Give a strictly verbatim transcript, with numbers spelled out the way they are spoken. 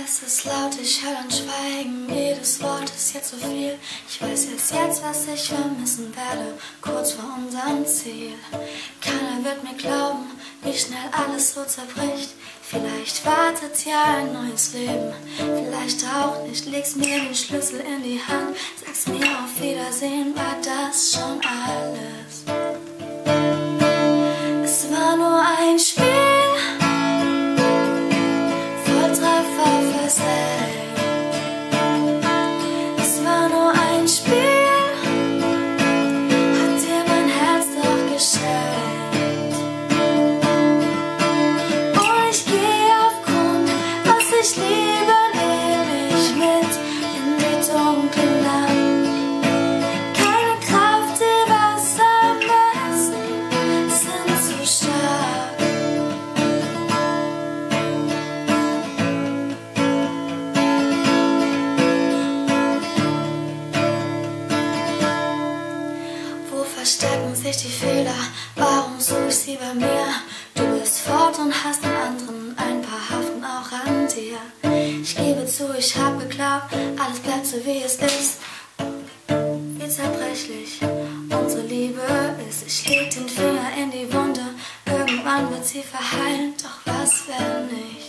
Es ist laut, ich höre dein Schweigen, jedes Wort ist jetzt so viel. Ich weiß jetzt, jetzt, was ich vermissen werde, kurz vor unserem Ziel. Keiner wird mir glauben, wie schnell alles so zerbricht. Vielleicht wartet ja ein neues Leben, vielleicht auch nicht. Legst mir den Schlüssel in die Hand, sagst mir auf Wiedersehen, war das schon alles? Es war nur ein Spiel. Es war nur ein Spiel, hat dir mein Herz doch geschenkt. Und ich gehe auf Grund, was ich liebe, nehme ich mit in die dunklen Nacht. Keine Kraft, die Wasser messen, sind zu stark. Verstecken sich die Fehler, warum suche ich sie bei mir? Du bist fort und hast den anderen, ein paar haften auch an dir. Ich gebe zu, ich hab geglaubt, alles bleibt so wie es ist. Wie zerbrechlich unsere Liebe ist. Ich leg den Finger in die Wunde, irgendwann wird sie verheilen, doch was, wenn nicht?